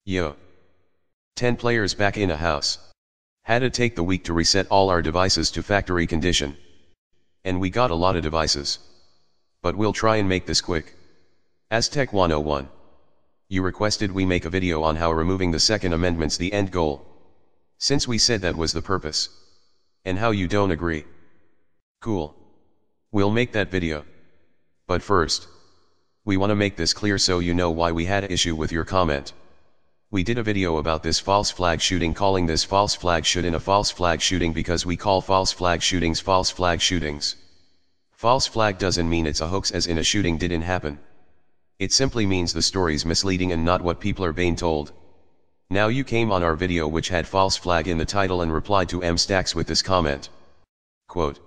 Yo. 10 players back in a house. Had to take the week to reset all our devices to factory condition. And we got a lot of devices. But we'll try and make this quick. Aztec 101. You requested we make a video on how removing the Second Amendment's the end goal. Since we said that was the purpose. And how you don't agree. Cool. We'll make that video. But first, we want to make this clear so you know why we had an issue with your comment. We did a video about this false flag shooting, calling this false flag shoot-in a false flag shooting because we call false flag shootings false flag shootings. False flag doesn't mean it's a hoax as in a shooting didn't happen. It simply means the story's misleading and not what people are being told. Now you came on our video which had false flag in the title and replied to MStacks with this comment. Quote.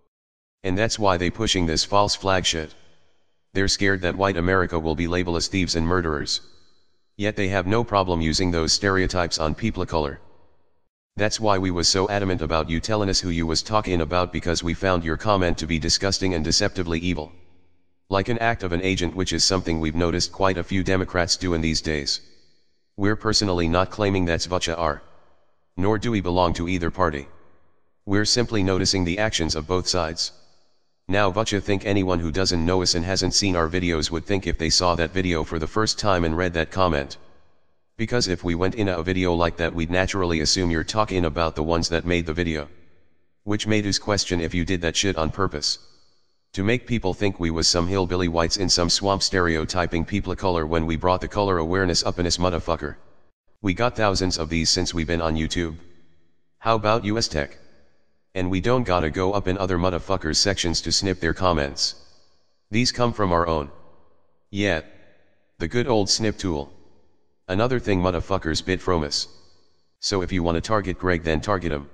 And that's why they pushing this false flag shit. They're scared that white America will be labeled as thieves and murderers. Yet they have no problem using those stereotypes on people of color. That's why we was so adamant about you telling us who you was talking about, because we found your comment to be disgusting and deceptively evil. Like an act of an agent, which is something we've noticed quite a few Democrats doing these days. We're personally not claiming that's Vacha are. Nor do we belong to either party. We're simply noticing the actions of both sides. Now Vacha think anyone who doesn't know us and hasn't seen our videos would think if they saw that video for the first time and read that comment. Because if we went in a video like that, we'd naturally assume you're talking about the ones that made the video. Which made us question if you did that shit on purpose. To make people think we was some hillbilly whites in some swamp stereotyping people of color when we brought the color awareness up in this motherfucker. We got thousands of these since we've been on YouTube. How about US Tech? And we don't gotta go up in other motherfuckers sections to snip their comments. These come from our own. Yeah. The good old snip tool. Another thing motherfuckers bit from us. So if you wanna target Greg, then target him.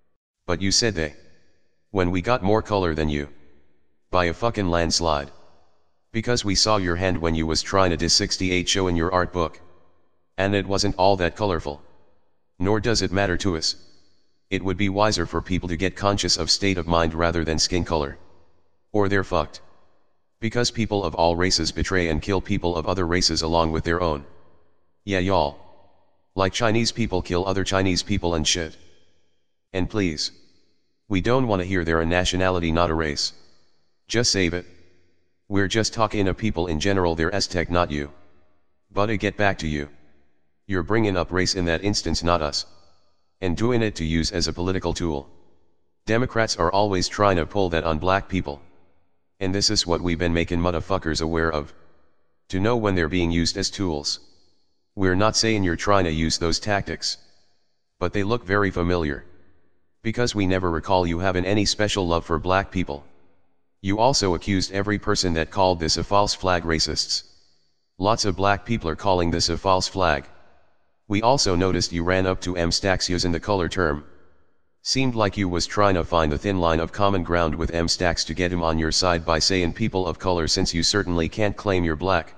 But you said they. When we got more color than you. By a fucking landslide. Because we saw your hand when you was trying to diss 68 show in your art book. And it wasn't all that colorful. Nor does it matter to us. It would be wiser for people to get conscious of state of mind rather than skin color. Or they're fucked. Because people of all races betray and kill people of other races along with their own. Yeah y'all. Like Chinese people kill other Chinese people and shit. And please. We don't want to hear they're a nationality, not a race. Just save it. We're just talking to people in general, they're Aztec, not you. But I get back to you. You're bringing up race in that instance, not us. And doing it to use as a political tool. Democrats are always trying to pull that on black people. And this is what we've been making motherfuckers aware of. To know when they're being used as tools. We're not saying you're trying to use those tactics. But they look very familiar. Because we never recall you having any special love for black people. You also accused every person that called this a false flag racists. Lots of black people are calling this a false flag. We also noticed you ran up to MStacks using the color term. Seemed like you was trying to find the thin line of common ground with MStacks to get him on your side by saying people of color, since you certainly can't claim you're black.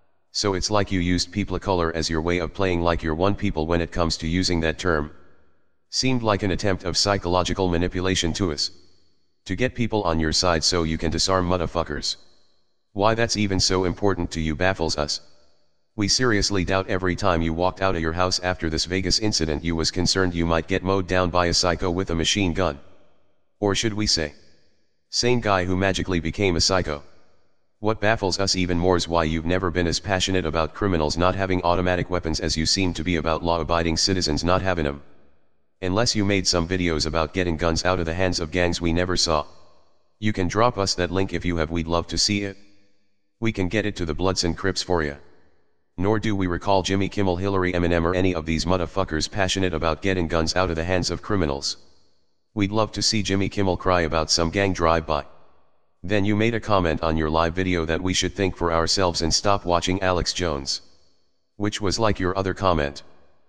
So it's like you used people of color as your way of playing like you're one people when it comes to using that term. Seemed like an attempt of psychological manipulation to us. To get people on your side so you can disarm motherfuckers. Why that's even so important to you baffles us. We seriously doubt every time you walked out of your house after this Vegas incident you was concerned you might get mowed down by a psycho with a machine gun. Or should we say, sane guy who magically became a psycho. What baffles us even more is why you've never been as passionate about criminals not having automatic weapons as you seem to be about law-abiding citizens not having them. Unless you made some videos about getting guns out of the hands of gangs we never saw. You can drop us that link if you have, we'd love to see it. We can get it to the Bloods and Crips for you. Nor do we recall Jimmy Kimmel, Hillary, Eminem or any of these motherfuckers passionate about getting guns out of the hands of criminals. We'd love to see Jimmy Kimmel cry about some gang drive-by. Then you made a comment on your live video that we should think for ourselves and stop watching Alex Jones. Which was like your other comment.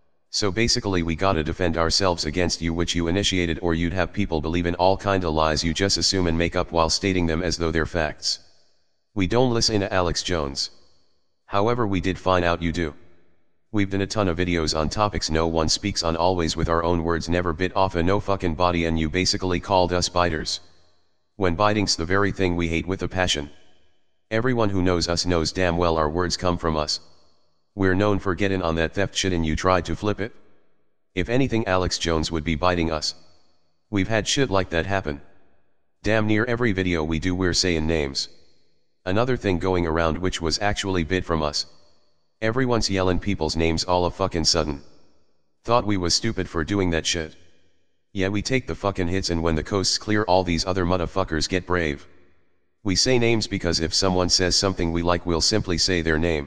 So basically we gotta defend ourselves against you, which you initiated, or you'd have people believe in all kinda lies you just assume and make up while stating them as though they're facts. We don't listen to Alex Jones. However, we did find out you do. We've done a ton of videos on topics no one speaks on, always with our own words, never bit off a no fucking body, and you basically called us biters. When biting's the very thing we hate with a passion. Everyone who knows us knows damn well our words come from us. We're known for getting on that theft shit and you tried to flip it? If anything, Alex Jones would be biting us. We've had shit like that happen. Damn near every video we do we're saying names. Another thing going around which was actually bit from us. Everyone's yelling people's names all of fucking sudden. Thought we was stupid for doing that shit. Yeah, we take the fucking hits, and when the coast's clear all these other motherfuckers get brave. We say names because if someone says something we like we'll simply say their name.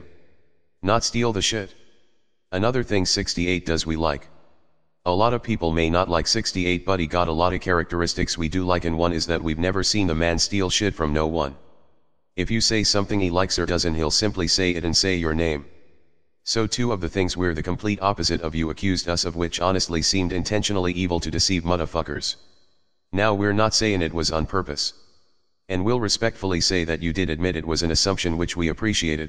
Not steal the shit. Another thing 68 does we like. A lot of people may not like 68 but he got a lot of characteristics we do like, and one is that we've never seen the man steal shit from no one. If you say something he likes or doesn't he'll simply say it and say your name. So two of the things we're the complete opposite of you accused us of, which honestly seemed intentionally evil to deceive motherfuckers. Now we're not saying it was on purpose. And we'll respectfully say that you did admit it was an assumption, which we appreciated.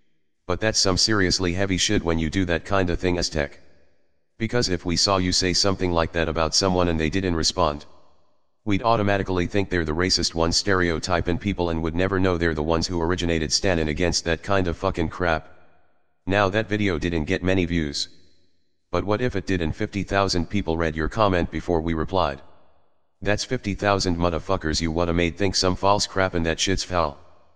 But that's some seriously heavy shit when you do that kinda thing, Aztec. Because if we saw you say something like that about someone and they didn't respond, we'd automatically think they're the racist ones stereotyping people and would never know they're the ones who originated standing against that kind of fucking crap. Now that video didn't get many views. But what if it did and 50,000 people read your comment before we replied? That's 50,000 motherfuckers you woulda made think some false crap and that shit's foul.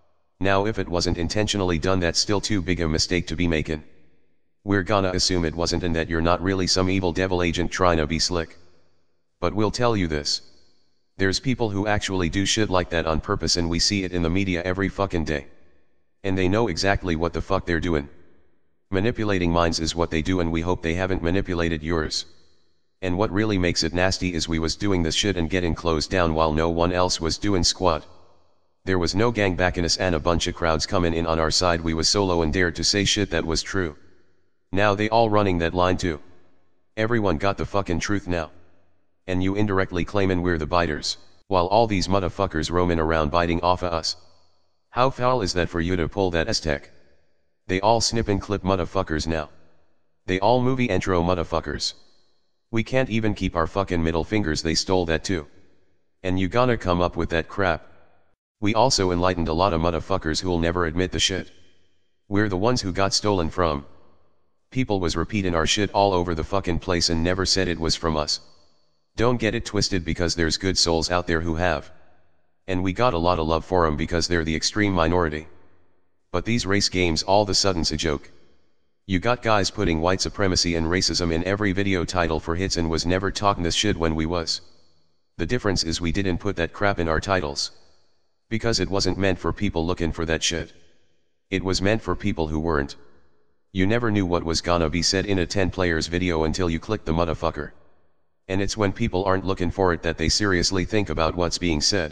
Now if it wasn't intentionally done, that's still too big a mistake to be making. We're gonna assume it wasn't and that you're not really some evil devil agent trying to be slick. But we'll tell you this. There's people who actually do shit like that on purpose, and we see it in the media every fucking day. And they know exactly what the fuck they're doing. Manipulating minds is what they do, and we hope they haven't manipulated yours. And what really makes it nasty is we was doing this shit and getting closed down while no one else was doing squat. There was no gang backing us and a bunch of crowds coming in on our side. We was solo and dared to say shit that was true. Now they all running that line too. Everyone got the fucking truth now. And you indirectly claiming we're the biters, while all these motherfuckers roaming around biting off of us. How foul is that for you to pull that, Aztec? They all snip and clip motherfuckers now. They all movie intro motherfuckers. We can't even keep our fucking middle fingers, they stole that too. And you gonna come up with that crap? We also enlightened a lot of motherfuckers who'll never admit the shit. We're the ones who got stolen from. People was repeating our shit all over the fucking place and never said it was from us. Don't get it twisted, because there's good souls out there who have. And we got a lot of love for them because they're the extreme minority. But these race games all of a sudden's a joke. You got guys putting white supremacy and racism in every video title for hits and was never talking this shit when we was. The difference is we didn't put that crap in our titles. Because it wasn't meant for people looking for that shit. It was meant for people who weren't. You never knew what was gonna be said in a 10 players video until you clicked the motherfucker. And it's when people aren't looking for it that they seriously think about what's being said.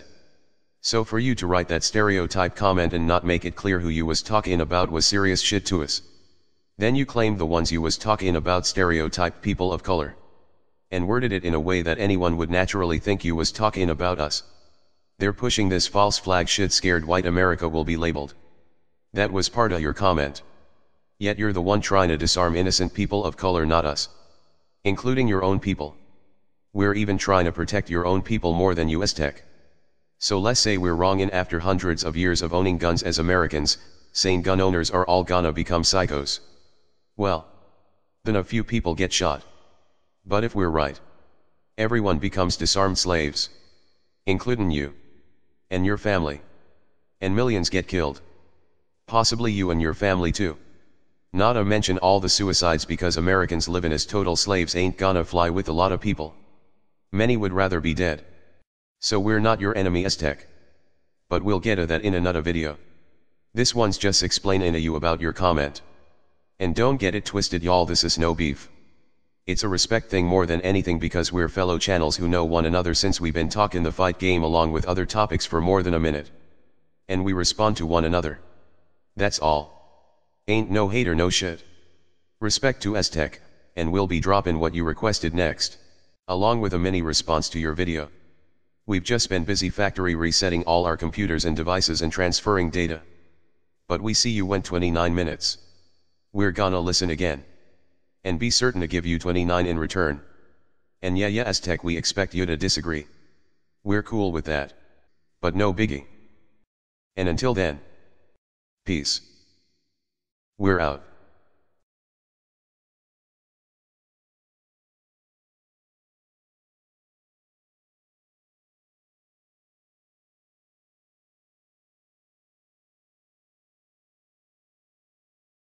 So for you to write that stereotype comment and not make it clear who you was talking about was serious shit to us. Then you claimed the ones you was talking about stereotyped people of color. And worded it in a way that anyone would naturally think you was talking about us. They're pushing this false flag shit, scared white America will be labeled. That was part of your comment. Yet you're the one trying to disarm innocent people of color, not us. Including your own people. We're even trying to protect your own people more than you, Aztec. So let's say we're wrong, and after hundreds of years of owning guns as Americans, sane gun owners are all gonna become psychos. Well, then a few people get shot. But if we're right, everyone becomes disarmed slaves. Including you. And your family. And millions get killed. Possibly you and your family too. Not to mention all the suicides, because Americans living as total slaves ain't gonna fly with a lot of people. Many would rather be dead. So we're not your enemy, Aztec. But we'll get to that in another video. This one's just explaining to you about your comment. And don't get it twisted, y'all, this is no beef. It's a respect thing more than anything, because we're fellow channels who know one another since we've been talking the fight game along with other topics for more than a minute. And we respond to one another. That's all. Ain't no hate or no shit. Respect to Aztec, and we'll be dropping what you requested next, along with a mini response to your video. We've just been busy factory resetting all our computers and devices and transferring data. But we see you went 29 minutes. We're gonna listen again. And be certain to give you 29 in return. And yeah, Aztec, we expect you to disagree. We're cool with that. But no biggie. And until then, peace. We're out.